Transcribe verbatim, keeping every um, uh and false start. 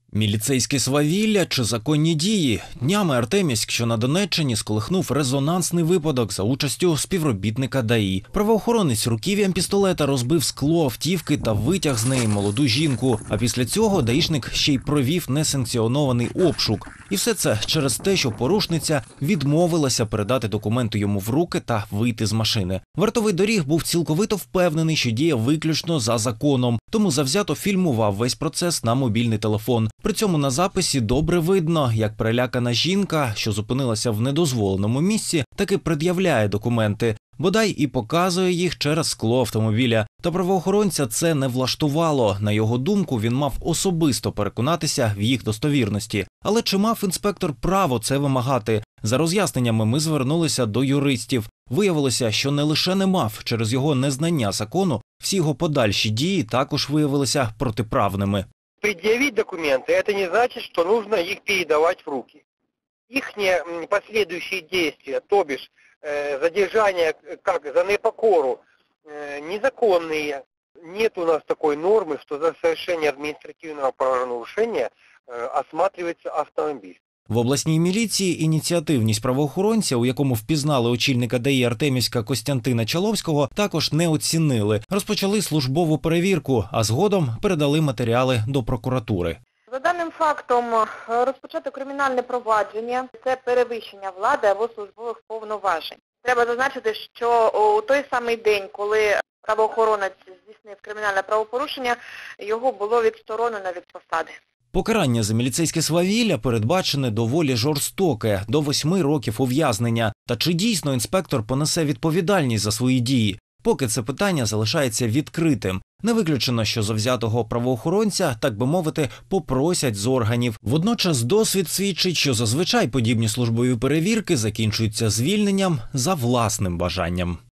Міліцейське свавілля чи законні дії? Днями Артемівськ, що на Донеччині, сколихнув резонансний випадок за участю співробітника ДАІ. Правоохоронець руків'ям пістолета розбив скло автівки та витяг з неї молоду жінку. А після цього даїшник ще й провів несанкціонований обшук. І все це через те, що порушниця відмовилася передати документи йому в руки та вийти з машини. Вартовий доріг був цілковито впевнений, що діє виключно за законом, тому завзято фільмував весь процес на мобільний телефон. При цьому на записі добре видно, як перелякана жінка, що зупинилася в недозволеному місці, таки пред'являє документи. Бодай і показує їх через скло автомобіля. Та правоохоронця це не влаштувало. На його думку, він мав особисто переконатися в їх достовірності. Але чи мав інспектор право це вимагати? За роз'ясненнями ми звернулися до юристів. Виявилося, що не лише не мав, через його незнання закону, всі його подальші дії також виявилися протиправними. Предъявить документы – это не значит, что нужно их передавать в руки. Их последующие действия, то бишь э, задержание как за непокору, э, незаконные. Нет у нас такой нормы, что за совершение административного правонарушения э, осматривается автомобиль. В обласній міліції ініціативність правоохоронця, у якому впізнали очільника ДАІ Артемівська Костянтина Чаловського, також не оцінили. Розпочали службову перевірку, а згодом передали матеріали до прокуратури. За даним фактом розпочато кримінальне провадження – це перевищення влади або службових повноважень. Треба зазначити, що у той самий день, коли правоохоронець здійснив кримінальне правопорушення, його було відсторонено від посади. Покарання за міліцейське свавілля передбачене доволі жорстоке – до восьми років ув'язнення. Та чи дійсно інспектор понесе відповідальність за свої дії? Поки це питання залишається відкритим. Не виключено, що завзятого правоохоронця, так би мовити, попросять з органів. Водночас досвід свідчить, що зазвичай подібні службові перевірки закінчуються звільненням за власним бажанням.